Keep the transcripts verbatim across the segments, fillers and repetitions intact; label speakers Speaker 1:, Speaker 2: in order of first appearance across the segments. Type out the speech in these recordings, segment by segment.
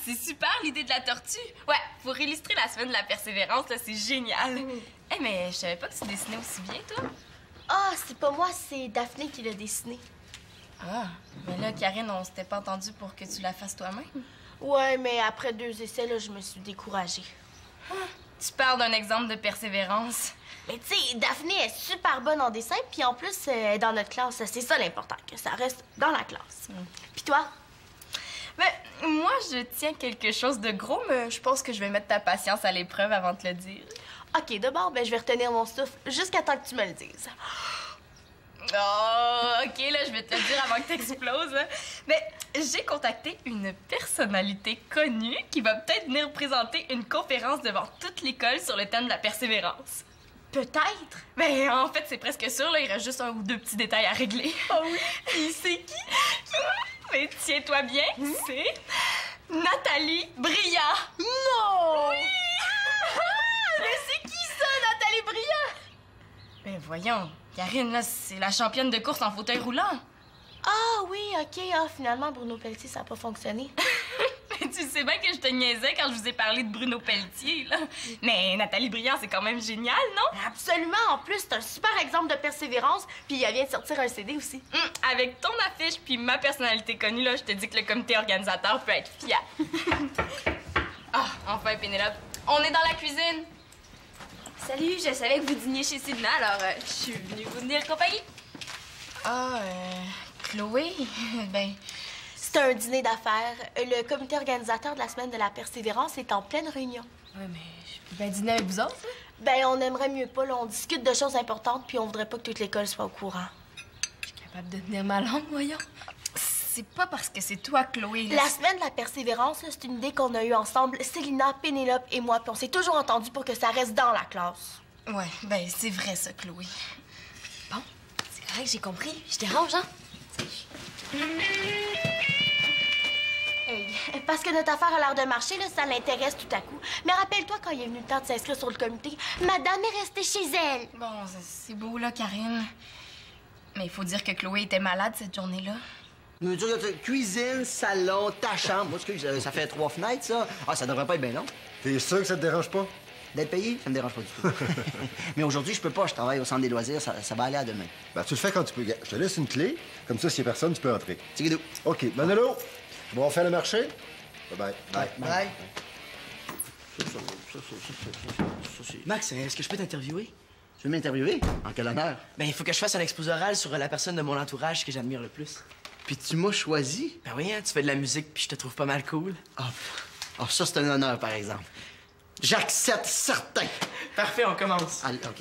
Speaker 1: c'est super l'idée de la tortue. Ouais, pour illustrer la semaine de la persévérance, là, c'est génial. Mm. Hey, mais je savais pas que tu dessinais aussi bien, toi.
Speaker 2: Ah, c'est pas moi, c'est Daphné qui l'a dessiné.
Speaker 1: Ah, mais là, Karine, on s'était pas entendu pour que tu la fasses toi-même.
Speaker 2: Ouais, mais après deux essais, là, je me suis découragée.
Speaker 1: Ah, tu parles d'un exemple de persévérance.
Speaker 2: Mais tu sais, Daphné est super bonne en dessin, puis en plus, elle est dans notre classe. C'est ça l'important, que ça reste dans la classe. Mm. Puis toi?
Speaker 1: Ben, moi, je tiens quelque chose de gros, mais je pense que je vais mettre ta patience à l'épreuve avant de te le dire.
Speaker 2: OK, d'abord, ben, je vais retenir mon souffle jusqu'à temps que tu me le dises.
Speaker 1: Oh, OK, là, je vais te le dire avant que tu exploses. Mais j'ai contacté une personnalité connue qui va peut-être venir présenter une conférence devant toute l'école sur le thème de la persévérance.
Speaker 2: Peut-être.
Speaker 1: Mais en fait, c'est presque sûr, là, il reste juste un ou deux petits détails à régler.
Speaker 2: Oh oui?
Speaker 1: Puis c'est qui? Mais tiens-toi bien, mmh. c'est Nathalie Brillant.
Speaker 2: Non!
Speaker 1: Oui!
Speaker 2: Ah, mais c'est qui ça, Nathalie Brillant?
Speaker 1: Ben voyons, Karine, là, c'est la championne de course en fauteuil roulant.
Speaker 2: Ah oui, OK. Ah, finalement, Bruno Pelletier, ça n'a pas fonctionné.
Speaker 1: Mais tu sais bien que je te niaisais quand je vous ai parlé de Bruno Pelletier, là. Mais Nathalie Brillant, c'est quand même génial, non?
Speaker 2: Absolument. En plus, c'est un super exemple de persévérance. Puis elle vient de sortir un C D aussi.
Speaker 1: Hum, avec ton affiche puis ma personnalité connue, là, je te dis que le comité organisateur peut être fier. Ah, enfin, Pénélope, on est dans la cuisine.
Speaker 3: Salut, je savais que vous dîniez chez Sidna, alors euh, je suis venue vous tenir compagnie.
Speaker 1: Ah, euh, Chloé, ben...
Speaker 2: C'est un dîner d'affaires. Le comité organisateur de la semaine de la persévérance est en pleine réunion.
Speaker 1: Ouais, mais je peux bien dîner avec vous autres, hein?
Speaker 2: Ben, on aimerait mieux pas, là. On discute de choses importantes, puis on voudrait pas que toute l'école soit au courant.
Speaker 1: Je suis capable de tenir ma langue, voyons. C'est pas parce que c'est toi, Chloé. Là.
Speaker 2: La semaine de la persévérance, c'est une idée qu'on a eue ensemble, Célina, Pénélope et moi, puis on s'est toujours entendu pour que ça reste dans la classe.
Speaker 1: Ouais, ben c'est vrai ça, Chloé.
Speaker 3: Bon, c'est correct, j'ai compris. Je dérange, hein?
Speaker 2: Hey, parce que notre affaire a l'air de marcher, là, ça l'intéresse tout à coup. Mais rappelle-toi, quand il est venu le temps de s'inscrire sur le comité, madame est restée chez elle.
Speaker 1: Bon, c'est beau, là, Karine. Mais il faut dire que Chloé était malade cette journée-là.
Speaker 4: Cuisine, salon, ta chambre. Moi, excuse, ça fait trois fenêtres, ça. Ah, ça devrait pas être bien long.
Speaker 5: T'es sûr que ça te dérange pas?
Speaker 4: D'être payé, ça me dérange pas du tout. Mais aujourd'hui, je peux pas. Je travaille au centre des loisirs. Ça, ça va aller à demain.
Speaker 5: Ben, tu le fais quand tu peux. Je te laisse une clé. Comme ça, s'il y a personne, tu peux entrer.
Speaker 4: Tigidou.
Speaker 5: OK. Manolo, bon, on fait le marché? Bye-bye.
Speaker 4: Bye. Bye.
Speaker 6: Max, est-ce que je peux t'interviewer?
Speaker 4: Tu veux m'interviewer? En quel honneur?
Speaker 6: Ben, il faut que je fasse un exposé oral sur la personne de mon entourage que j'admire le plus.
Speaker 4: Puis tu m'as choisi?
Speaker 6: Ben oui, hein, tu fais de la musique puis je te trouve pas mal cool.
Speaker 4: Ah, oh, ça, c'est un honneur, par exemple. J'accepte certain.
Speaker 6: Parfait, on commence.
Speaker 4: Allez, OK.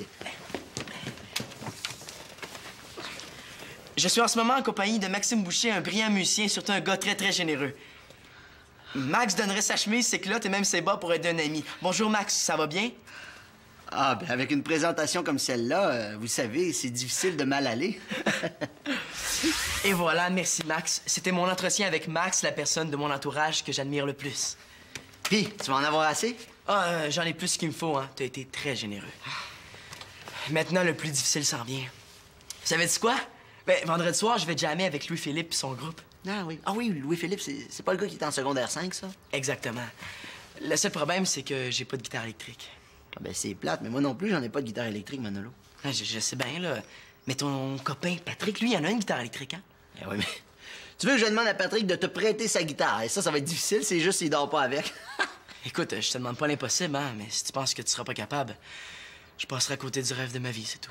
Speaker 6: Je suis en ce moment en compagnie de Maxime Boucher, un brillant musicien et surtout un gars très, très généreux. Max donnerait sa chemise, ses culottes et même ses bas pour aider un ami. Bonjour, Max, ça va bien?
Speaker 4: Ah, ben avec une présentation comme celle-là, euh, vous savez, c'est difficile de mal aller.
Speaker 6: Et voilà, merci, Max. C'était mon entretien avec Max, la personne de mon entourage que j'admire le plus.
Speaker 4: Puis, tu vas en avoir assez?
Speaker 6: Ah, euh, j'en ai plus qu'il me faut, hein. T'as été très généreux. Maintenant, le plus difficile s'en vient. Vous savez-tu quoi? Ben, vendredi soir, je vais jammer avec Louis-Philippe et son groupe.
Speaker 4: Ah oui. Ah oui, Louis-Philippe, c'est pas le gars qui est en secondaire cinq, ça?
Speaker 6: Exactement. Le seul problème, c'est que j'ai pas de guitare électrique.
Speaker 4: Ah ben, c'est plate, mais moi non plus, j'en ai pas de guitare électrique, Manolo.
Speaker 6: Ah, je, je sais bien, là. Mais ton copain, Patrick, lui, il en a une guitare électrique, hein?
Speaker 4: Eh oui, mais... Tu veux que je demande à Patrick de te prêter sa guitare? Et ça, ça va être difficile, c'est juste s'il dort pas avec.
Speaker 6: Écoute, je te demande pas l'impossible, hein, mais si tu penses que tu seras pas capable, je passerai à côté du rêve de ma vie, c'est tout.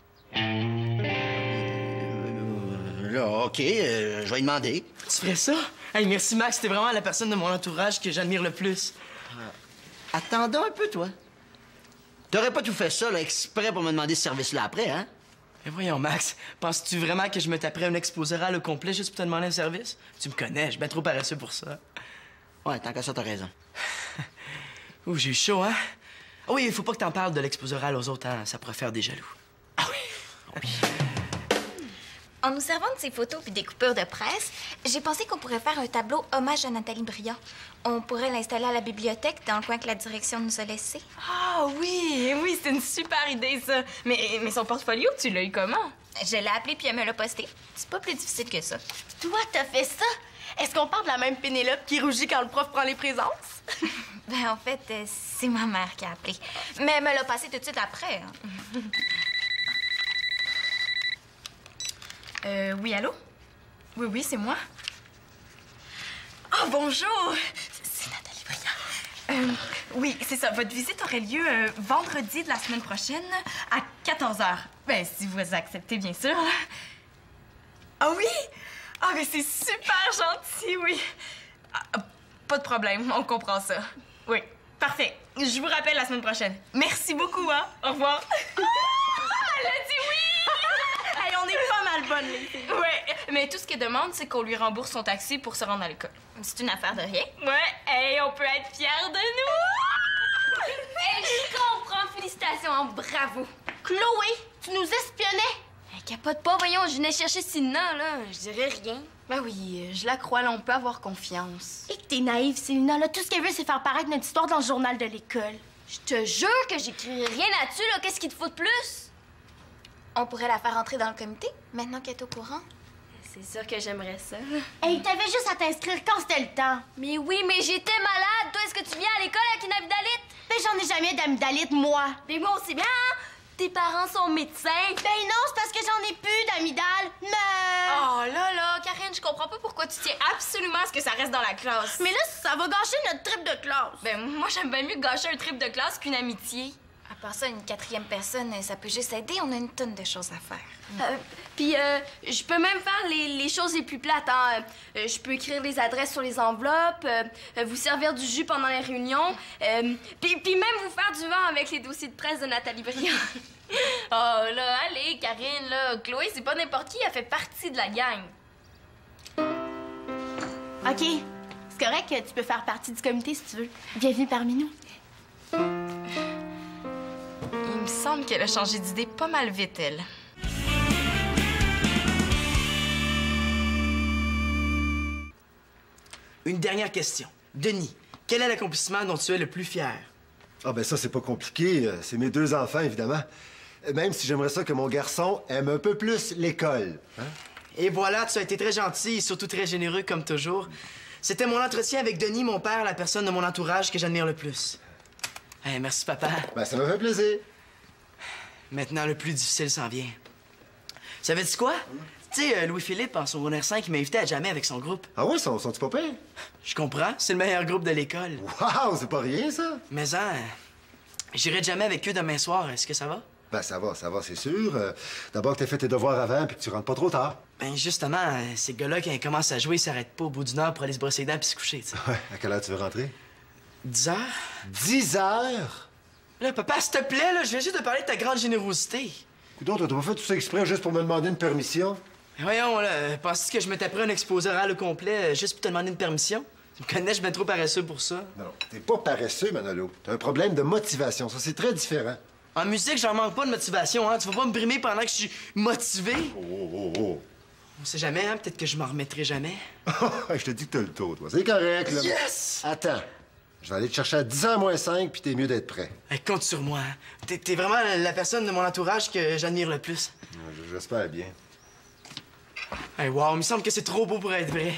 Speaker 4: Euh, là, OK, euh, je vais lui demander.
Speaker 6: Tu ferais ça? Hey, merci, Max, t'es vraiment la personne de mon entourage que j'admire le plus.
Speaker 4: Euh, attendons un peu, toi. T'aurais pas tout fait ça, là, exprès pour me demander ce service-là après, hein?
Speaker 6: Mais voyons, Max, penses-tu vraiment que je me taperais un exposé oral au complet juste pour te demander un service? Tu me connais, je suis bien trop paresseux pour ça.
Speaker 4: Ouais, tant qu'à ça, t'as raison.
Speaker 6: Ouh, j'ai eu chaud, hein? Ah oui, il faut pas que t'en parles de l'exposé oral aux autres, hein? Ça pourrait faire des jaloux.
Speaker 4: Ah oui? Oui.
Speaker 3: En nous servant de ces photos puis des coupures de presse, j'ai pensé qu'on pourrait faire un tableau hommage à Nathalie Brillant. On pourrait l'installer à la bibliothèque, dans le coin que la direction nous a laissé.
Speaker 1: Ah oui, oui, c'est une super idée, ça. Mais, mais son portfolio, tu l'as eu comment?
Speaker 3: Je l'ai appelé puis elle me l'a posté. C'est pas plus difficile que ça.
Speaker 2: Toi, t'as fait ça? Est-ce qu'on parle de la même Pénélope qui rougit quand le prof prend les présences?
Speaker 3: Ben, en fait, euh, c'est ma mère qui a appelé. Mais elle me l'a passé tout de suite après. Hein.
Speaker 1: Euh, oui, allô? Oui, oui, c'est moi. Oh, bonjour! C'est Nathalie Briand. Euh, oui, c'est ça. Votre visite aurait lieu euh, vendredi de la semaine prochaine à quatorze heures. Ben, si vous acceptez, bien sûr. Ah oui? Ah, mais c'est super gentil, oui. Ah, pas de problème, on comprend ça. Oui, parfait. Je vous rappelle la semaine prochaine. Merci beaucoup, hein? Au revoir. Ah, elle a dit oui!
Speaker 2: Hey, on est pas mal bonnes, les filles.
Speaker 1: Ouais, mais tout ce qu'elle demande, c'est qu'on lui rembourse son taxi pour se rendre à l'école.
Speaker 3: C'est une affaire de rien.
Speaker 1: Ouais, hey, on peut être fiers de nous!
Speaker 2: Hey, je comprends. Félicitations, hein, bravo. Chloé, tu nous espionnais.
Speaker 7: Hey, capote pas, voyons, je venais chercher Célina, là. Je dirais rien.
Speaker 1: Ben oui, je la crois, là, on peut avoir confiance.
Speaker 2: Et que t'es naïve, Célina, là. Tout ce qu'elle veut, c'est faire paraître notre histoire dans le journal de l'école.
Speaker 7: Je te jure que j'écrirai rien là-dessus, là. Qu'est-ce qu'il te faut de plus?
Speaker 3: On pourrait la faire entrer dans le comité, maintenant qu'elle est au courant.
Speaker 7: C'est sûr que j'aimerais ça.
Speaker 2: Hey, t'avais juste à t'inscrire quand c'était le temps.
Speaker 7: Mais oui, mais j'étais malade. Toi, est-ce que tu viens à l'école avec une amygdalite?
Speaker 2: Ben, j'en ai jamais d'amygdalite, moi.
Speaker 7: Mais moi aussi bien, hein? Tes parents sont médecins.
Speaker 2: Ben non, c'est parce que j'en ai plus d'amygdale. Mais...
Speaker 1: Oh là là, Karine, je comprends pas pourquoi tu tiens absolument à ce que ça reste dans la classe.
Speaker 2: Mais là, ça va gâcher notre trip de classe.
Speaker 1: Ben moi, j'aime bien mieux gâcher un trip de classe qu'une amitié.
Speaker 3: À part ça, une quatrième personne, ça peut juste aider. On a une tonne de choses à faire.
Speaker 7: Euh, Puis, euh, je peux même faire les, les choses les plus plates, hein. Euh, je peux écrire les adresses sur les enveloppes, euh, euh, vous servir du jus pendant les réunions, euh, puis, puis même vous faire du vent avec les dossiers de presse de Nathalie Briand.
Speaker 1: Oh là, allez, Karine, là, Chloé, c'est pas n'importe qui, elle fait partie de la gang.
Speaker 2: OK, c'est correct que tu peux faire partie du comité si tu veux. Bienvenue parmi nous.
Speaker 1: Il me semble qu'elle a changé d'idée pas mal vite, elle.
Speaker 6: Une dernière question. Denis, quel est l'accomplissement dont tu es le plus fier?
Speaker 5: Ah ben ça, c'est pas compliqué. euh, C'est mes deux enfants, évidemment. Euh, Même si j'aimerais ça que mon garçon aime un peu plus l'école. Hein?
Speaker 6: Et voilà, tu as été très gentil et surtout très généreux, comme toujours. C'était mon entretien avec Denis, mon père, la personne de mon entourage que j'admire le plus. Hey, merci, papa.
Speaker 5: Ben, ça m'a fait plaisir.
Speaker 6: Maintenant, le plus difficile s'en vient. Savais-tu quoi? Tu sais, euh, Louis-Philippe, en secondaire cinq, il m'a invité à jammer avec son groupe.
Speaker 5: Ah ouais, sont, sont-ils pas pires?
Speaker 6: Je comprends, c'est le meilleur groupe de l'école.
Speaker 5: Wow, c'est pas rien, ça?
Speaker 6: Mais hein, j'irai jamais avec eux demain soir. Est-ce que ça va?
Speaker 5: Ben, ça va, ça va, c'est sûr. Euh, D'abord que t'aies fait tes devoirs avant puis que tu rentres pas trop tard.
Speaker 6: Ben justement, euh, ces gars-là, quand ils commencent à jouer, ils s'arrêtent pas au bout d'une heure pour aller se brosser les dents puis se coucher, tu sais.
Speaker 5: Ouais, à quelle heure tu veux rentrer?
Speaker 6: dix heures?
Speaker 5: dix heures?
Speaker 6: Là, papa, s'il te plaît, là, je viens juste de parler de ta grande générosité.
Speaker 5: Coudonc, t'as pas fait tout ça exprès juste pour me demander une permission?
Speaker 6: Mais voyons, là, euh, penses-tu que je m'étais pris un exposé oral au complet euh, juste pour te demander une permission? Tu me connais, je suis bien trop paresseux pour ça.
Speaker 5: Non, non, t'es pas paresseux, Manolo. T'as un problème de motivation. Ça, c'est très différent.
Speaker 6: En musique, j'en manque pas de motivation, hein. Tu vas pas me brimer pendant que je suis motivé.
Speaker 5: Oh, oh, oh,
Speaker 6: On sait jamais, hein. Peut-être que je m'en remettrai jamais.
Speaker 5: oh. Je te dis que t'as le taux, toi. C'est correct, là.
Speaker 6: Yes!
Speaker 5: Attends. Je vais aller te chercher à dix heures moins cinq, puis t'es mieux d'être prêt.
Speaker 6: Hey, compte sur moi, hein. T'es, t'es vraiment la, la personne de mon entourage que j'admire le plus.
Speaker 5: Ouais, J'espère bien.
Speaker 6: Hey, wow, il me semble que c'est trop beau pour être vrai.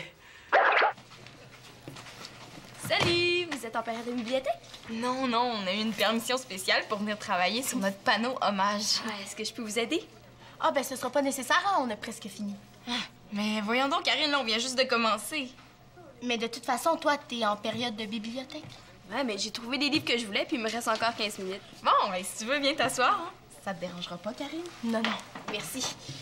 Speaker 7: Salut, vous êtes en période de bibliothèque?
Speaker 1: Non, non, on a eu une permission spéciale pour venir travailler sur notre panneau hommage.
Speaker 7: Ouais, est-ce que je peux vous aider?
Speaker 2: Ah, ben, ce sera pas nécessaire, hein, on a presque fini.
Speaker 1: Mais voyons donc, Karine, là, on vient juste de commencer.
Speaker 2: Mais de toute façon, toi, t'es en période de bibliothèque.
Speaker 7: Ouais, mais j'ai trouvé des livres que je voulais, puis il me reste encore quinze minutes.
Speaker 1: Bon, ben, si tu veux, viens t'asseoir. Hein. Ça te dérangera pas, Karine?
Speaker 2: Non, non.
Speaker 7: Merci.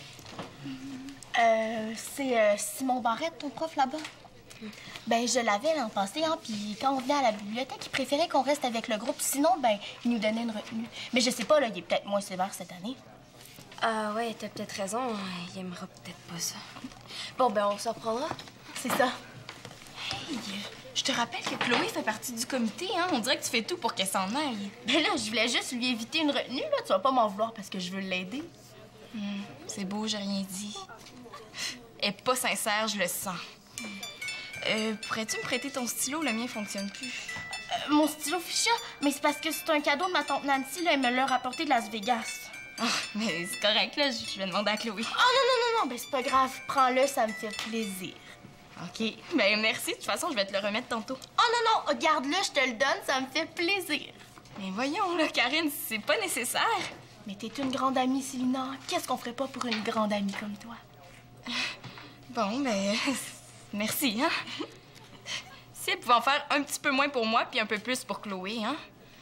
Speaker 2: Euh, c'est euh, Simon Barrette, ton prof, là-bas. Ben, je l'avais l'an passé, hein, puis quand on venait à la bibliothèque, il préférait qu'on reste avec le groupe. Sinon, ben, il nous donnait une retenue. Mais je sais pas, là, il est peut-être moins sévère cette année.
Speaker 7: Ah ouais, t'as peut-être raison. Il aimera peut-être pas ça. Bon, ben, on s'en reprendra.
Speaker 2: C'est ça.
Speaker 1: Hey, je te rappelle que Chloé fait partie du comité, hein. On dirait que tu fais tout pour qu'elle s'en aille.
Speaker 2: Ben là, je voulais juste lui éviter une retenue, là. Tu vas pas m'en vouloir parce que je veux l'aider.
Speaker 1: Hmm, c'est beau, j'ai rien dit. Elle est pas sincère, je le sens. Euh, pourrais-tu me prêter ton stylo? Le mien fonctionne plus.
Speaker 2: Euh, mon stylo fuchsia? Mais c'est parce que c'est un cadeau de ma tante Nancy, là. Elle me l'a rapporté de Las Vegas.
Speaker 1: Oh, mais c'est correct, là. Je vais demander à Chloé.
Speaker 2: Oh non, non, non, non. Ben c'est pas grave. Prends-le, ça me fait plaisir.
Speaker 1: OK. Ben merci. De toute façon, je vais te le remettre tantôt.
Speaker 2: Oh non, non, garde-le, je te le donne, ça me fait plaisir.
Speaker 1: Mais voyons, là, Karine, c'est pas nécessaire.
Speaker 2: Mais t'es une grande amie, Célina. Qu'est-ce qu'on ferait pas pour une grande amie comme toi?
Speaker 1: Bon, ben, merci, hein? Si elle pouvait en faire un petit peu moins pour moi, puis un peu plus pour Chloé, hein?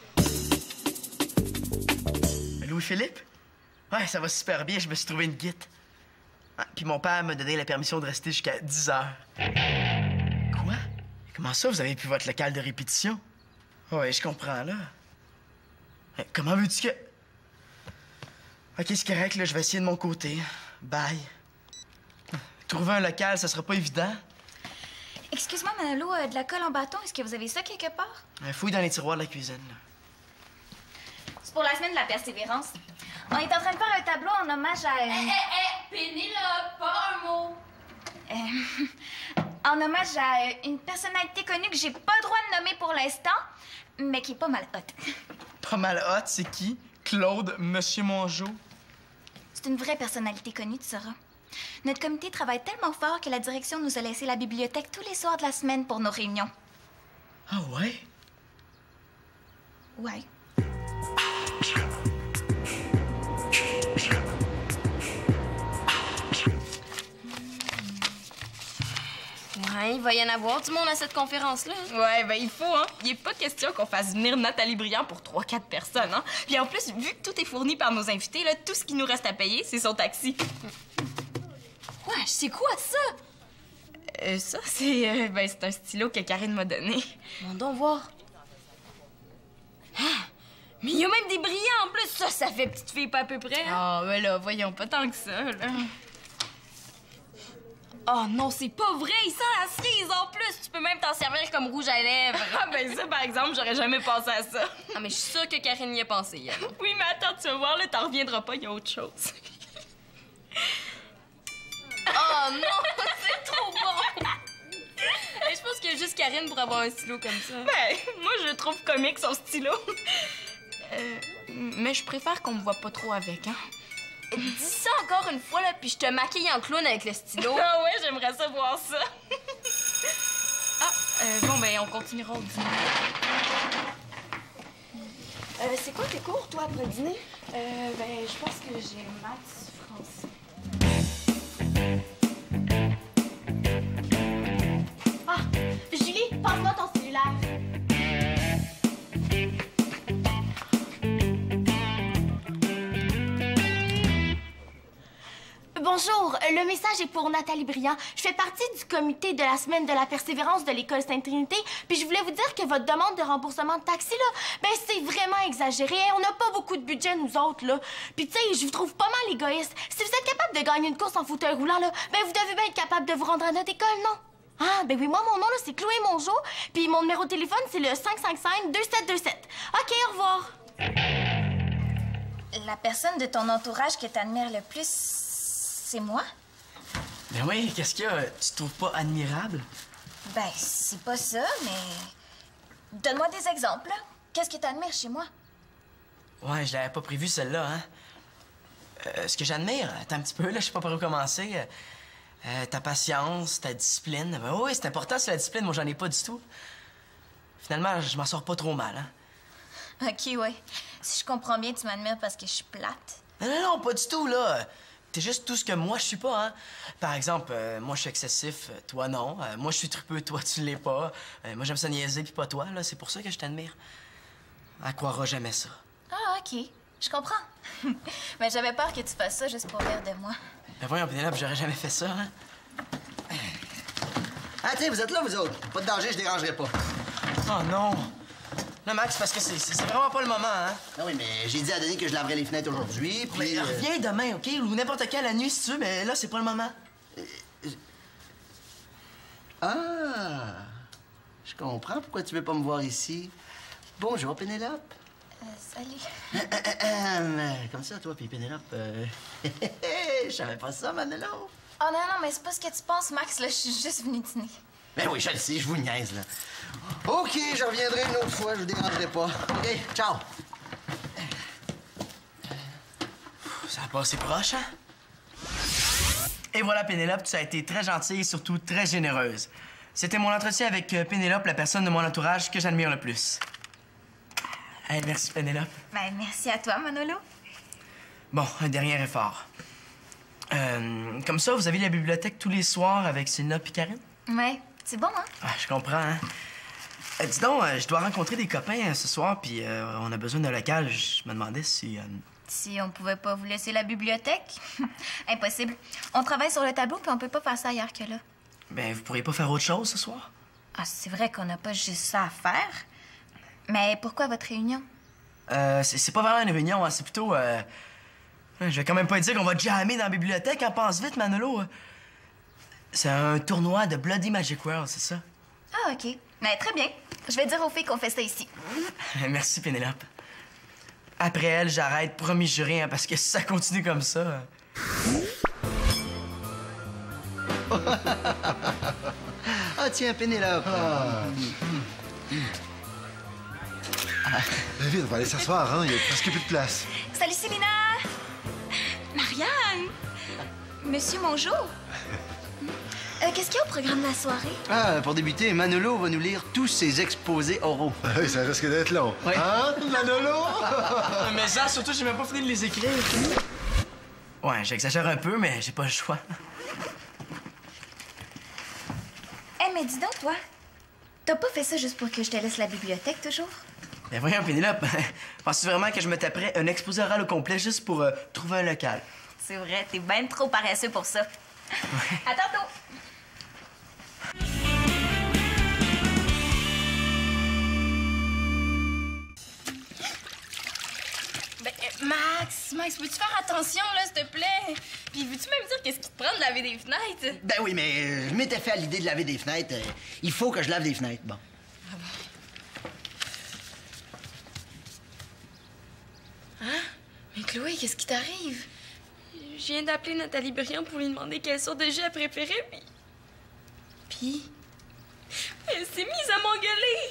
Speaker 6: Louis-Philippe? Ouais, ça va super bien, je me suis trouvé une guite. Ah, puis mon père m'a donné la permission de rester jusqu'à dix heures. Quoi? Comment ça, vous avez plus votre local de répétition? Ouais, je comprends, là. Eh, comment veux-tu que... OK, c'est correct, là, je vais essayer de mon côté. Bye. Trouver un local, ça sera pas évident.
Speaker 3: Excuse-moi, Manolo, euh, de la colle en bâton, est-ce que vous avez ça quelque part?
Speaker 6: Euh, fouille dans les tiroirs de la cuisine, là.
Speaker 3: C'est pour la semaine de la persévérance. On est en train de faire un tableau en hommage à...
Speaker 7: Hé, hé, hé! Pénélope, pas un mot!
Speaker 3: Euh, en hommage à euh, une personnalité connue que j'ai pas le droit de nommer pour l'instant, mais qui est pas mal hot.
Speaker 6: Pas mal hot, c'est qui? Claude, Monsieur Mongeau.
Speaker 3: C'est une vraie personnalité connue, tu sauras. Notre comité travaille tellement fort que la direction nous a laissé la bibliothèque tous les soirs de la semaine pour nos réunions.
Speaker 6: Ah ouais?
Speaker 3: Ouais.
Speaker 7: Ouais, il va y en avoir du monde à cette conférence-là.
Speaker 1: Ouais, ben il faut, hein. Il est pas question qu'on fasse venir Nathalie Briand pour trois quatre personnes, hein. Puis en plus, vu que tout est fourni par nos invités, là, tout ce qui nous reste à payer, c'est son taxi.
Speaker 7: Ouais, c'est quoi ça?
Speaker 1: Euh, ça, c'est... euh, ben, c'est un stylo que Karine m'a donné.
Speaker 7: On donc voir. Ah! Mais il y a même des brillants en plus. Ça, ça fait petite fille pas à peu près.
Speaker 1: Ah, ben là, voyons, pas tant que ça, là.
Speaker 7: Oh non, c'est pas vrai. Il sent la cerise en plus. Tu peux même t'en servir comme rouge à lèvres.
Speaker 1: Ah, ben ça, par exemple, j'aurais jamais pensé à ça.
Speaker 7: Ah, mais je suis sûre que Karine y a pensé, elle.
Speaker 1: Oui, mais attends, tu vas voir, là, t'en reviendras pas, il y a autre chose.
Speaker 7: Oh non, c'est trop bon! Je pense qu'il y a juste Karine pour avoir un stylo comme ça.
Speaker 1: Ben, moi, je le trouve comique, son stylo. Euh, mais je préfère qu'on me voit pas trop avec, hein.
Speaker 7: Dis ça encore une fois, là, puis je te maquille en clown avec le stylo.
Speaker 1: Ah ouais, j'aimerais ça voir ça. Ah, euh, bon, ben, on continuera au dîner.
Speaker 7: Euh, c'est quoi tes cours, toi, après le dîner?
Speaker 1: Euh, ben, je pense que j'ai maths, français.
Speaker 2: Ah, Julie, passe-moi ton cellulaire. Bonjour, le message est pour Nathalie Briand. Je fais partie du comité de la semaine de la persévérance de l'école Sainte-Trinité, puis je voulais vous dire que votre demande de remboursement de taxi, là, ben c'est vraiment exagéré. On n'a pas beaucoup de budget, nous autres, là. Puis tu sais, je vous trouve pas mal égoïste. Si vous êtes capable de gagner une course en fauteuil roulant, là, ben vous devez bien être capable de vous rendre à notre école, non? Ah, ben oui, moi, mon nom, là, c'est Chloé Mongeau, puis mon numéro de téléphone, c'est le cinq cinq cinq deux sept deux sept. OK, au revoir.
Speaker 3: La personne de ton entourage que t'admires le plus, c'est moi?
Speaker 6: Ben oui, qu'est-ce qu'il y a? Tu te trouves pas admirable?
Speaker 3: Ben, c'est pas ça, mais... Donne-moi des exemples, là. Qu'est-ce que t'admires chez moi?
Speaker 6: Ouais, je l'avais pas prévu, celle-là, hein. Euh, ce que j'admire, attends un petit peu, là, je sais pas par où commencer. Euh, euh, ta patience, ta discipline. Ben oui, c'est important, c'est la discipline. Moi, j'en ai pas du tout. Finalement, je m'en sors pas trop mal, hein.
Speaker 3: OK, ouais. Si je comprends bien, tu m'admires parce que je suis plate.
Speaker 6: Non, non, non, pas du tout, là. T'es juste tout ce que moi, je suis pas, hein. Par exemple, euh, moi, je suis excessif, euh, toi, non. Euh, moi, je suis trupeux, toi, tu l'es pas. Euh, moi, j'aime ça niaiser, puis pas toi, là. C'est pour ça que je t'admire. Elle croira jamais ça.
Speaker 3: Ah, OK. Je comprends. Mais j'avais peur que tu fasses ça juste pour rire de moi.
Speaker 6: Ben voyons, Pénélope, j'aurais jamais fait ça, hein.
Speaker 4: Ah, tiens, vous êtes là, vous autres. Pas de danger, je dérangerai pas.
Speaker 6: Oh non! Là, Max, parce que c'est c'est vraiment pas le moment, hein?
Speaker 4: Ah oui, mais j'ai dit à Denis que je laverais les fenêtres aujourd'hui, puis...
Speaker 6: Mais
Speaker 4: euh,
Speaker 6: reviens demain, OK? Ou n'importe quelle la nuit, si tu veux, mais là, c'est pas le moment.
Speaker 4: Ah! Je comprends pourquoi tu veux pas me voir ici. Bonjour, Pénélope.
Speaker 3: Euh, salut.
Speaker 4: Euh, Comme ça, toi, puis Pénélope... Euh... Je savais pas ça, Manolo.
Speaker 3: Oh non, non, mais c'est pas ce que tu penses, Max, là. Je suis juste venue dîner.
Speaker 4: Ben oui, je le sais, je vous niaise, là. OK, je reviendrai une autre fois, je vous dérangerai pas. OK, ciao.
Speaker 6: Ça a passé proche, hein? Et voilà, Pénélope, tu as été très gentille et surtout très généreuse. C'était mon entretien avec euh, Pénélope, la personne de mon entourage que j'admire le plus. Hey, merci, Pénélope.
Speaker 3: Ben, merci à toi, Manolo.
Speaker 6: Bon, un dernier effort. Euh, comme ça, vous avez la bibliothèque tous les soirs avec Célina et Karine?
Speaker 3: Ouais, c'est bon, hein?
Speaker 6: Ah, je comprends, hein? Euh, dis donc, euh, je dois rencontrer des copains euh, ce soir, puis euh, on a besoin d'un local. Je me demandais si... Euh...
Speaker 3: Si on pouvait pas vous laisser la bibliothèque? Impossible. On travaille sur le tableau, puis on peut pas faire ça ailleurs que là.
Speaker 6: Ben, vous pourriez pas faire autre chose ce soir?
Speaker 3: Ah, c'est vrai qu'on n'a pas juste ça à faire. Mais pourquoi votre réunion?
Speaker 6: Euh, c'est c'est pas vraiment une réunion, hein, c'est plutôt... Euh... Je vais quand même pas dire qu'on va jammer dans la bibliothèque, hein, pense vite, Manolo. C'est un tournoi de Bloody Magic World, c'est ça?
Speaker 3: Ah, OK. Mais très bien. Je vais dire aux filles qu'on fait ça ici.
Speaker 6: Merci, Pénélope. Après elle, j'arrête, promis juré, hein, parce que si ça continue comme ça...
Speaker 4: Ah, tiens, Pénélope.
Speaker 5: Ah. Ben vite, on va aller s'asseoir, hein? Il y a presque plus de place.
Speaker 3: Salut, Célina! Marianne! Monsieur Mongeau! Euh, Qu'est-ce qu'il y a au programme de la soirée?
Speaker 4: Ah, pour débuter, Manolo va nous lire tous ses exposés oraux.
Speaker 5: Ah oui, ça risque d'être long.
Speaker 4: Ouais.
Speaker 5: Hein, Manolo?
Speaker 6: Mais ça, surtout, j'ai même pas fini de les écrire. Ouais, j'exagère un peu, mais j'ai pas le choix.
Speaker 3: Eh, mais dis donc, toi, t'as pas fait ça juste pour que je te laisse la bibliothèque, toujours?
Speaker 6: Ben voyons, Pénélope, penses-tu vraiment que je me taperais un exposé oral au complet juste pour euh, trouver un local?
Speaker 3: C'est vrai, t'es ben trop paresseux pour ça. Ouais. À tantôt!
Speaker 1: Ben, euh, Max, Max, peux-tu faire attention, là, s'il te plaît? Puis veux-tu même dire qu'est-ce qui te prend de laver des fenêtres?
Speaker 4: Ben oui, mais euh, je m'étais fait à l'idée de laver des fenêtres. Euh, il faut que je lave des fenêtres, bon.
Speaker 1: Ah bon? Hein? Mais Chloé, qu'est-ce qui t'arrive?
Speaker 7: Je viens d'appeler Nathalie Briand pour lui demander quelle sorte de jeu elle préférait, puis
Speaker 1: Puis?
Speaker 7: elle s'est mise à m'engueuler.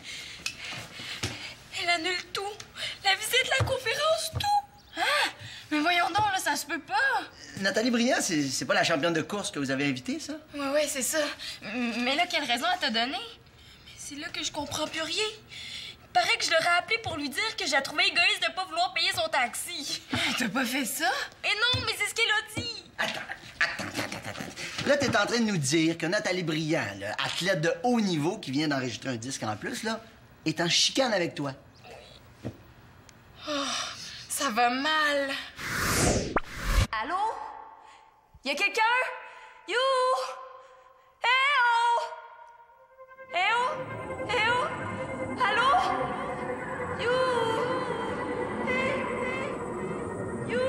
Speaker 7: Elle annule tout. La visite, la conférence, tout.
Speaker 1: Hein? Mais voyons donc, là, ça se peut pas!
Speaker 4: Nathalie Briand, c'est c'est pas la championne de course que vous avez invitée, ça?
Speaker 1: Ouais, ouais, c'est ça. M- Mais là, quelle raison elle t'a donné?
Speaker 7: Mais c'est là que je comprends plus rien. Il paraît que je l'aurais appelé pour lui dire que je la trouvais égoïste de pas vouloir payer son taxi.
Speaker 1: T'as pas fait ça?
Speaker 7: Et non, mais c'est ce qu'elle a dit.
Speaker 4: Attends, attends, attends, attends, attends. Là, t'es en train de nous dire que Nathalie Briand, là, athlète de haut niveau qui vient d'enregistrer un disque en plus, là, est en chicane avec toi.
Speaker 1: Oh, ça va mal.
Speaker 7: Allô? Y a quelqu'un? You? Eh oh! Eh oh? Eh oh? Allô? You? Eh, eh. You?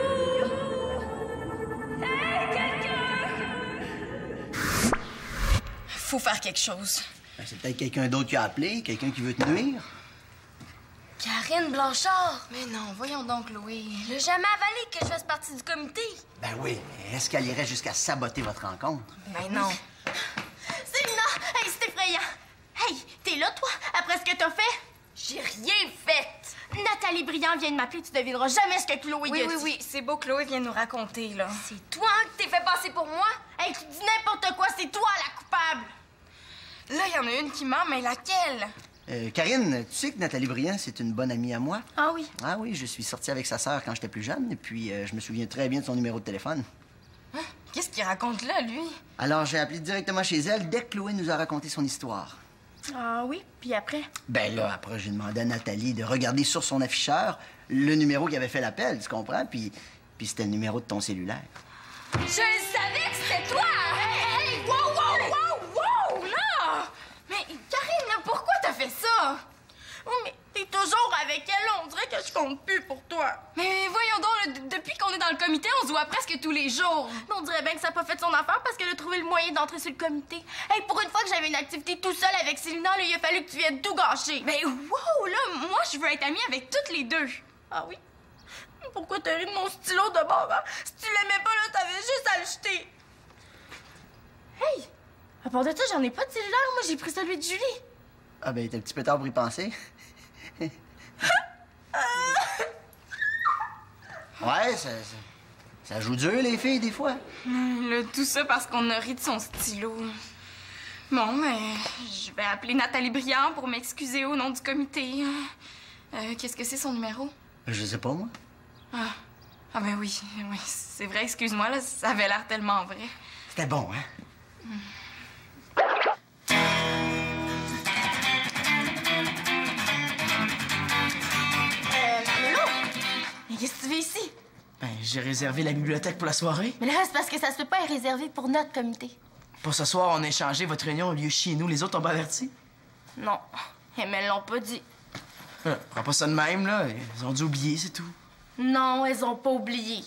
Speaker 7: Hey, quelqu'un?
Speaker 1: Faut faire quelque chose.
Speaker 4: Ben, c'est peut-être quelqu'un d'autre qui a appelé, quelqu'un qui veut te nuire.
Speaker 7: Karine Blanchard!
Speaker 1: Mais non, voyons donc, Chloé.
Speaker 7: J'ai jamais avalé que je fasse partie du comité.
Speaker 4: Ben oui, mais est-ce qu'elle irait jusqu'à saboter votre rencontre?
Speaker 1: Ben non.
Speaker 2: Célina! Hey, c'est effrayant! Hey, t'es là, toi, après ce que t'as fait?
Speaker 7: J'ai rien fait!
Speaker 2: Nathalie Briand vient de m'appeler, tu devineras jamais ce que Chloé
Speaker 1: Oui,
Speaker 2: a
Speaker 1: oui,
Speaker 2: dit.
Speaker 1: oui, c'est beau, Chloé vient nous raconter, là.
Speaker 7: C'est toi hein, que t'es fait passer pour moi?
Speaker 2: Hey, tu dis n'importe quoi, c'est toi la coupable!
Speaker 1: Là, il y en a une qui ment, mais laquelle?
Speaker 4: Euh, Karine, tu sais que Nathalie Briand, c'est une bonne amie à moi?
Speaker 2: Ah oui?
Speaker 4: Ah oui, je suis sorti avec sa sœur quand j'étais plus jeune, et puis euh, je me souviens très bien de son numéro de téléphone.
Speaker 1: Hein? Qu'est-ce qu'il raconte là, lui?
Speaker 4: Alors, j'ai appelé directement chez elle dès que Chloé nous a raconté son histoire.
Speaker 2: Ah oui? Puis après?
Speaker 4: Ben là, après, j'ai demandé à Nathalie de regarder sur son afficheur le numéro qui avait fait l'appel, tu comprends? Puis, puis c'était le numéro de ton cellulaire.
Speaker 7: Je le savais que c'était toi!
Speaker 1: Hey, hey, wow, wow, wow, wow, là! Mais Karine, là, pourquoi t'as fait ça?
Speaker 2: Oui, mais t'es toujours avec elle, là. On dirait que je compte plus pour toi.
Speaker 1: Mais voyons donc, là, d- depuis qu'on est dans le comité, on se voit presque tous les jours.
Speaker 2: Mais on dirait bien que ça n'a pas fait son affaire parce qu'elle a trouvé le moyen d'entrer sur le comité. Hey, pour une fois que j'avais une activité tout seul avec Célina, là, il a fallu que tu viennes tout gâcher.
Speaker 1: Mais wow, là, moi, je veux être amie avec toutes les deux.
Speaker 2: Ah oui? Pourquoi t'as ri de mon stylo de bord, hein? Si tu l'aimais pas, là, t'avais juste à le jeter. Hey! À part de ça, j'en ai pas de cellulaire. Moi, j'ai pris celui de Julie.
Speaker 4: Ah ben, t'es un petit peu tard pour y penser. Ouais, ça, ça, Ça joue dur, les filles, des fois.
Speaker 1: Là, tout ça parce qu'on a ri de son stylo. Bon, mais je vais appeler Nathalie Briand pour m'excuser au nom du comité. Euh, Qu'est-ce que c'est son numéro?
Speaker 4: Je sais pas, moi.
Speaker 1: Ah, ah ben oui, oui, c'est vrai, excuse-moi, là, ça avait l'air tellement vrai.
Speaker 4: C'était bon, hein?
Speaker 1: Mm.
Speaker 2: Euh, Manolo?
Speaker 1: Mais qu'est-ce que tu fais ici?
Speaker 6: Ben, j'ai réservé la bibliothèque pour la soirée.
Speaker 2: Mais là, c'est parce que ça se peut pas être réservé pour notre comité.
Speaker 6: Pour ce soir, on a échangé. Votre réunion a lieu chez nous. Les autres t'ont pas averti?
Speaker 2: Non, ils me l'ont pas dit.
Speaker 6: Euh, prends pas ça de même, là. Ils ont dû oublier, c'est tout.
Speaker 2: Non, elles ont pas oublié.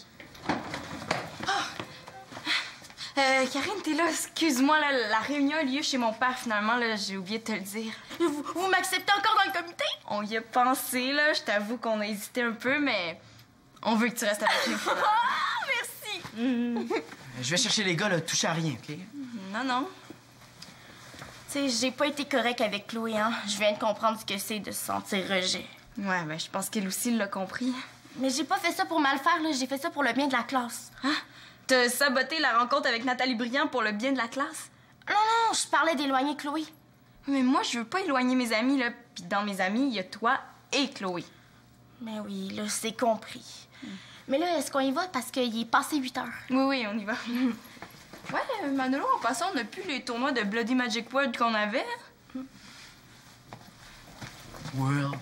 Speaker 1: Euh, Karine, t'es là, excuse-moi, là, la réunion a lieu chez mon père, finalement, là, j'ai oublié de te le dire.
Speaker 2: Vous, vous m'acceptez encore dans le comité?
Speaker 1: On y a pensé, là, je t'avoue qu'on a hésité un peu, mais on veut que tu restes avec nous.
Speaker 2: Ah, merci!
Speaker 6: Euh, Je vais chercher les gars, là. Touche à rien, OK?
Speaker 1: Non, non.
Speaker 2: Tu sais, j'ai pas été correct avec Chloé, hein. Je viens de comprendre ce que c'est de se sentir rejet.
Speaker 1: Ouais, ben, je pense qu'elle aussi l'a compris.
Speaker 2: Mais j'ai pas fait ça pour mal faire, là. J'ai fait ça pour le bien de la classe.
Speaker 1: Hein? T'as saboté la rencontre avec Nathalie Briand pour le bien de la classe?
Speaker 2: Non, non, je parlais d'éloigner Chloé.
Speaker 1: Mais moi, je veux pas éloigner mes amis, là. Puis dans mes amis, il y a toi et Chloé.
Speaker 2: Mais oui, là, c'est compris. Mais là, est-ce qu'on y va? Parce qu'il est passé huit heures.
Speaker 1: Oui, oui, on y va. Ouais, euh, Manolo, en passant, on n'a plus les tournois de Bloody Magic World qu'on avait.
Speaker 6: World.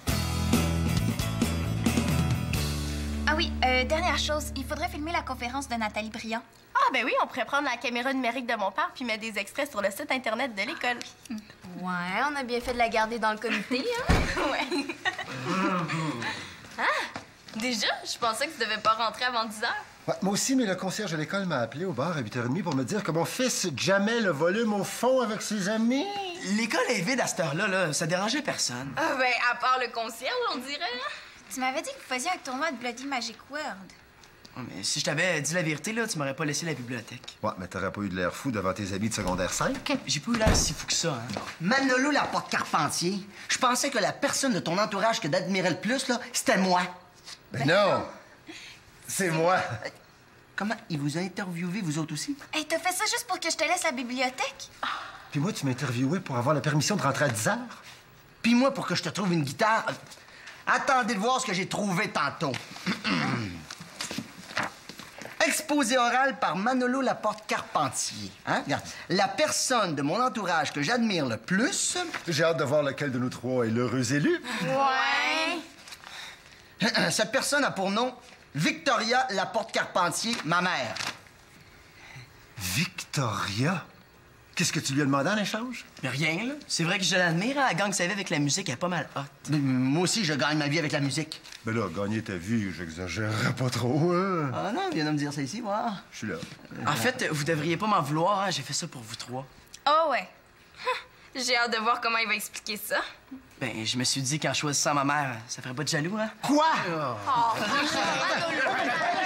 Speaker 3: Ah oui, euh, dernière chose, il faudrait filmer la conférence de Nathalie Briand.
Speaker 2: Ah, ben oui, on pourrait prendre la caméra numérique de mon père puis mettre des extraits sur le site Internet de l'école.
Speaker 7: Ouais, on a bien fait de la garder dans le comité, hein?
Speaker 2: Ouais.
Speaker 7: Ah! Déjà? Je pensais que tu devais pas rentrer avant dix heures.
Speaker 5: Ouais, moi aussi, mais le concierge de l'école m'a appelé au bar à huit heures trente pour me dire que mon fils jamais le volume au fond avec ses amis.
Speaker 6: L'école est vide à cette heure-là, là. Ça dérangeait personne.
Speaker 7: Ah, ben, à part le concierge, on dirait.
Speaker 3: Tu m'avais dit que vous faisiez un tournoi de Bloody Magic World.
Speaker 6: Oh, mais si je t'avais dit la vérité, là, tu m'aurais pas laissé la bibliothèque.
Speaker 5: Ouais, mais t'aurais pas eu de l'air fou devant tes amis de secondaire cinq.
Speaker 6: J'ai pas eu l'air si fou que ça, hein.
Speaker 4: Manolo Laporte-Carpentier, je pensais que la personne de ton entourage que t'admirais le plus, là, c'était moi.
Speaker 5: Ben non! C'est moi!
Speaker 4: Comment? Il vous a interviewé, vous autres aussi?
Speaker 3: Hey, t'as fait ça juste pour que je te laisse la bibliothèque?
Speaker 5: Puis moi, tu m'interviewais pour avoir la permission de rentrer à dix heures?
Speaker 4: Puis moi, pour que je te trouve une guitare... Attendez de voir ce que j'ai trouvé tantôt. Exposé oral par Manolo Laporte-Carpentier. Hein? Regarde. La personne de mon entourage que j'admire le plus...
Speaker 5: J'ai hâte de voir lequel de nous trois est l'heureux élu.
Speaker 2: Ouais.
Speaker 4: Cette personne a pour nom Victoria Laporte-Carpentier, ma mère.
Speaker 5: Victoria? Qu'est-ce que tu lui as demandé en échange?
Speaker 6: Mais rien, là. C'est vrai que je l'admire, hein. La gang savait avec la musique, elle est pas mal hot.
Speaker 4: Moi aussi, je gagne ma vie avec la musique.
Speaker 5: Ben là, gagner ta vie, j'exagérerais pas trop, hein?
Speaker 4: Ah non, viens de me dire ça ici, voir.
Speaker 5: Je suis là.
Speaker 6: En fait, vous devriez pas m'en vouloir, hein. J'ai fait ça pour vous trois.
Speaker 1: Oh ouais. J'ai hâte de voir comment il va expliquer ça.
Speaker 6: Ben, je me suis dit qu'en choisissant ma mère, ça ferait pas de jaloux, hein?
Speaker 4: Quoi?
Speaker 2: Oh, Manolo!